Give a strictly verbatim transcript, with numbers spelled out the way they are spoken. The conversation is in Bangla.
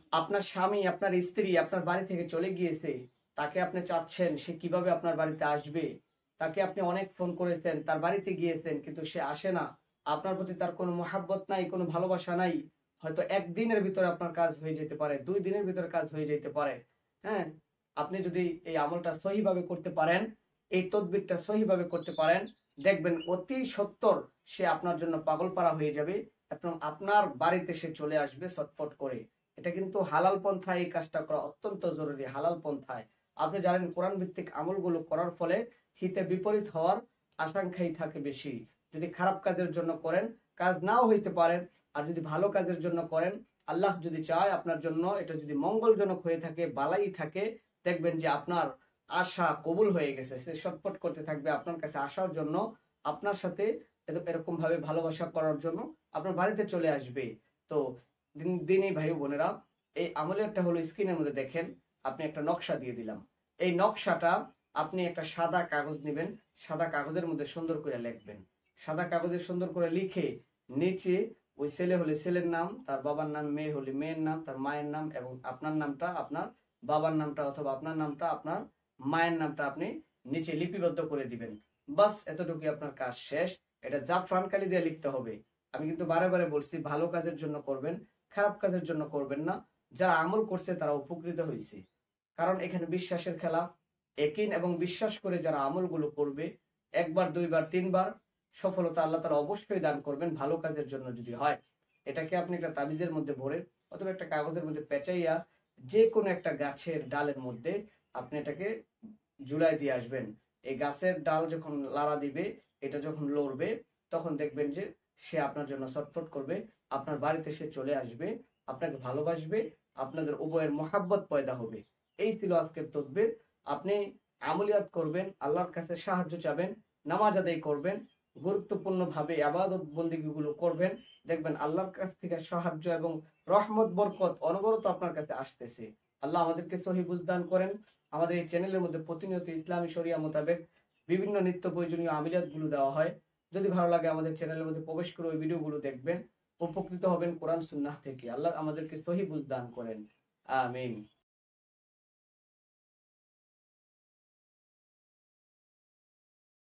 আপনার স্বামী, আপনার স্ত্রী আপনার বাড়ি থেকে চলে গিয়েছে, তাকে আপনি চাচ্ছেন সে কিভাবে আপনার বাড়িতে আসবে। তাকে আপনি অনেক ফোন করেছেন, তার বাড়িতে গিয়েছেন কিন্তু সে আসে না। আপনার প্রতি তার কোনো মহাব্বত নাই, কোনো ভালোবাসা নাই। হয়তো একদিনের ভিতরে আপনার কাজ হয়ে যেতে পারে, দুই দিনের ভিতরে কাজ হয়ে যেতে পারে। হ্যাঁ? আপনি যদি এই আমলটা সহিভাবে করতে পারেন, এই তদবিরটা সহিভাবে করতে পারেন, দেখবেন অতি সত্বর সে আপনার জন্য পাগলপারা হয়ে যাবে এবং আপনার বাড়িতে সে চলে আসবে ছটফট করে। এটা কিন্তু হালাল পন্থায় এই কাজটা করা অত্যন্ত জরুরি। হালাল পন্থায় আপনি জানেন কোরআন ভিত্তিক আমলগুলো করার ফলে হিতে বিপরীত হওয়ার আশঙ্কাই থাকে বেশি। যদি খারাপ কাজের জন্য করেন, কাজ নাও হইতে পারেন। আর যদি ভালো কাজের জন্য করেন, আল্লাহ যদি চায় আপনার জন্য এটা যদি মঙ্গলজনক হয়ে থাকে, বালাই থাকে, দেখবেন যে আপনার আশা কবুল হয়ে গেছে। সে ছটফট করতে থাকবে আপনার কাছে আসার জন্য, আপনার সাথে এরকম ভাবে ভালোবাসা করার জন্য আপনার বাড়িতে চলে আসবে। তো দিন দিনই ভাই বোনেরা, এই আমলেরটা হলো স্ক্রিনের মধ্যে দেখেন, আপনি একটা নকশা দিয়ে দিলাম। এই নকশাটা আপনি একটা সাদা কাগজ নেবেন, সাদা কাগজের মধ্যে সুন্দর করে লিখবেন। সাদা কাগজে সুন্দর করে লিখে নিচে ওই ছেলে হলে ছেলের নাম, তার বাবার নাম, মেয়ে হলে মেয়ের নাম, তার মায়ের নাম এবং আপনার নামটা, আপনার বাবার নামটা অথবা আপনার নামটা, আপনার মায়ের নামটা আপনি নিচে লিপিবদ্ধ করে দিবেন। বাস এতটুকুই আপনার কাজ শেষ। এটা জাফরান কালি দিয়ে লিখতে হবে। আমি কিন্তু বারে বারে বলছি ভালো কাজের জন্য করবেন, খারাপ কাজের জন্য করবেন না। যারা আমল করছে তারা উপকৃত হয়েছে, কারণ এখানে বিশ্বাসের খেলা। একিন এবং বিশ্বাস করে যারা আমলগুলো করবে, একবার দুইবার তিনবার সফলতা আল্লাহ তাআলা অবশ্যই দান করবেন ভালো কাজের জন্য যদি হয়। এটাকে আপনি একটা তাবিজের মধ্যে ভরে অথবা একটা কাগজের মধ্যে পেঁচাইয়া যে কোনো একটা গাছের ডালের মধ্যে আপনি এটাকে ঝুলাই দিয়ে আসবেন। এই গাছের ডাল যখন লাড়া দিবে, এটা যখন লড়বে, তখন দেখবেন যে সে আপনার জন্য ছটফট করবে, আপনার বাড়িতে সে চলে আসবে, আপনাকে ভালোবাসবে, আপনাদের উভয়ের মহাব্বত পয়দা হবে। এই ছিল আজকের তদবির। আপনি আমলিয়াত করবেন, আল্লাহর কাছে সাহায্য চাবেন, নামাজ আদায় করবেন, গুরুত্বপূর্ণ ভাবে ইবাদত বন্দেগীগুলো করবেন। দেখবেন আল্লাহর কাছ থেকে সাহায্য এবং রহমত বরকত অনবরত আপনার কাছে আসতেছে। আল্লাহ আমাদেরকে সহি বুঝদান করেন। আমাদের এই চ্যানেলের মধ্যে প্রতিনিয়ত ইসলামী শরিয়া মোতাবেক বিভিন্ন নিত্য প্রয়োজনীয় আমিলাত গুলো দেওয়া হয়। যদি ভালো লাগে আমাদের চ্যানেলের মধ্যে প্রবেশ করে ওই ভিডিওগুলো দেখবেন, উপকৃত হবেন কোরআন সুন্নাহ থেকে। আল্লাহ আমাদেরকে সহি বুঝদান করেন। আমিন।